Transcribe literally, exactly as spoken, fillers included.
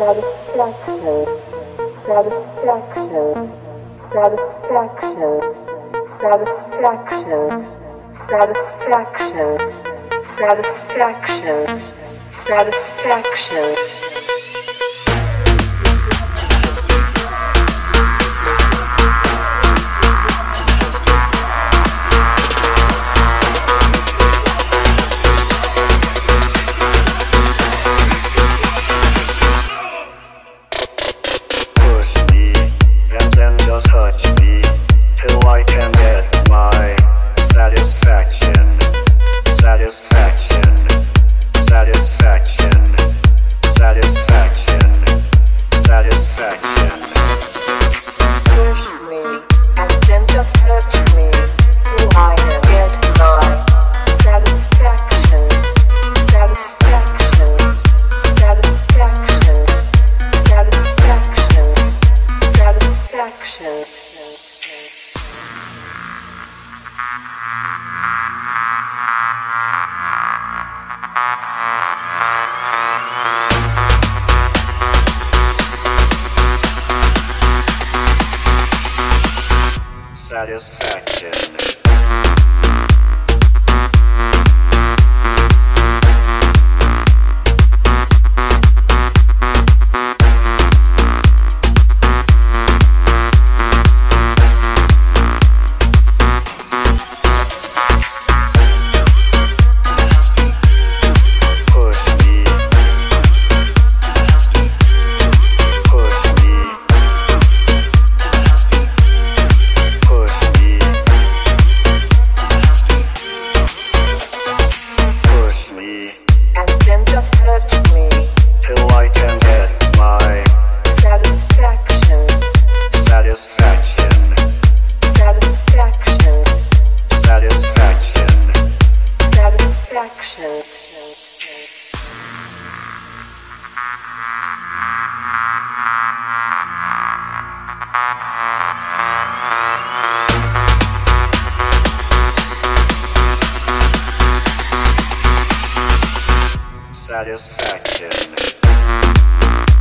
satisfaction, satisfaction, satisfaction, satisfaction, satisfaction, satisfaction, satisfaction. Just touch me till I can get my satisfaction, satisfaction, satisfaction, satisfaction, satisfaction. Push me and then just touch me till I can get my satisfaction, satisfaction, satisfaction, satisfaction, satisfaction. Satisfaction. And then just touch me till I can get my satisfaction, satisfaction, satisfaction, satisfaction, satisfaction. satisfaction.